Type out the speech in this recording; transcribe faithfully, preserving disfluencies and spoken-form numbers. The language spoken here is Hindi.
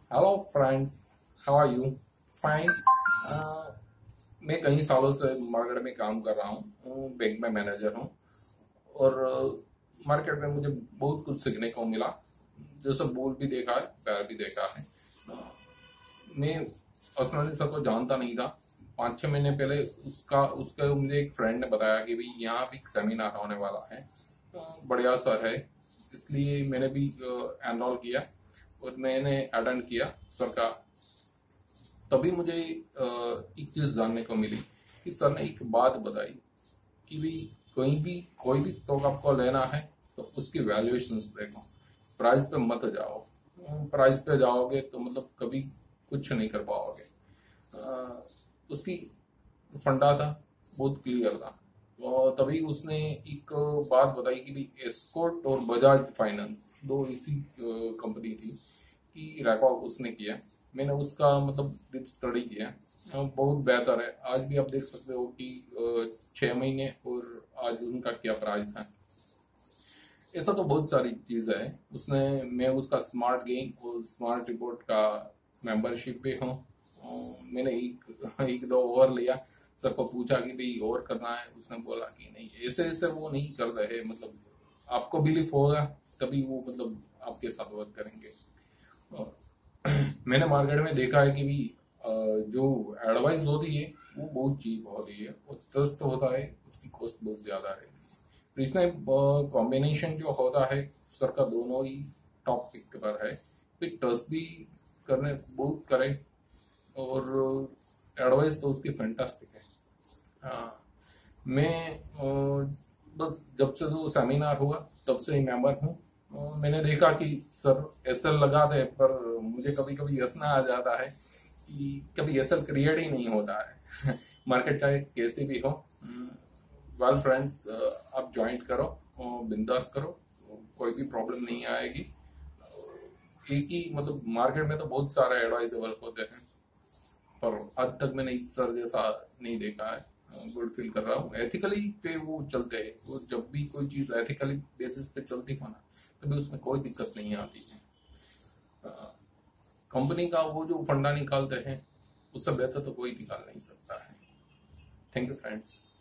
Hello friends, how are you? Fine. मैं कई सालों से मार्केट में काम कर रहा हूँ, बैंक में मैनेजर हूँ। और मार्केट में मुझे बहुत कुछ सीखने को मिला। जैसे बुल भी देखा है, बैर भी देखा है। मैं पर्सनली सबको जानता नहीं था। पाँच छः महीने पहले उसका उसका मुझे एक फ्रेंड ने बताया कि भाई यहाँ भी एक सेमिनार होने वाला है, बढ़िया सर है। इसलिए मैंने भी एनरोल किया और मैंने अटेंड किया सर का। तभी मुझे एक चीज जानने को मिली कि सर ने एक बात बताई कि भाई कहीं भी कोई भी स्टॉक आपको लेना है तो उसकी वैल्यूएशंस देखो, प्राइस पे मत जाओ। प्राइस पे जाओगे तो मतलब कभी कुछ नहीं कर पाओगे। उसकी फंडा था, बहुत क्लियर था। और तभी उसने एक बात बताई कि भाई एस्कॉर्ट और बजाज फाइनेंस दो इसी कंपनी थी कि रैकॉट उसने किया। मैंने उसका मतलब डीप स्टडी किया, बहुत बेहतर है। आज भी आप देख सकते हो कि छह महीने और आज उनका क्या प्राइस है। ऐसा तो बहुत सारी चीजें है उसने। मैं उसका स्मार्ट गेम और स्मार्ट रिपोर्ट का मेंबरशिप पे हूँ। मैंने एक एक दो ओवर लिया, सर को पूछा कि भाई और करना है। उसने बोला कि नहीं, ऐसे ऐसे वो नहीं कर रहे, मतलब आपको बिलीफ होगा तभी वो मतलब आपके साथ वर्क करेंगे। और मैंने मार्केट में देखा है कि भी जो एडवाइस होती है वो बहुत चीप होती है और ट्रस्ट होता है उसकी कॉस्ट बहुत ज्यादा है। तो इसमें कॉम्बिनेशन जो होता है सर का दोनों ही टॉप पिक पर है। फिर ट्रस्ट भी करने बहुत करे और एडवाइस तो उसकी फैंटास्टिक है। हाँ, मैं अ, बस जब से जो सेमिनार हुआ तब से ही मेंबर हूँ। मैंने देखा कि सर एसएल लगाते हैं पर मुझे कभी कभी हंसना आ जाता है कि कभी एसएल क्रिएट ही नहीं होता है। मार्केट चाहे कैसे भी हो। वेल फ्रेंड्स, आप ज्वाइन करो, बिंदास करो, कोई भी प्रॉब्लम नहीं आएगी। एक ही मतलब मार्केट में तो बहुत सारे एडवाइजेबल होते हैं पर आज तक मैंने इस सर जैसा नहीं देखा है। गुड फील कर रहा हूँ। एथिकली पे वो चलते हैं, वो जब भी कोई चीज एथिकली बेसिस पे चलती हो ना तभी उसमें कोई दिक्कत नहीं आती है। कंपनी का वो जो फंडा निकालते हैं उससे बेहतर तो कोई निकाल नहीं सकता है। Thank you friends.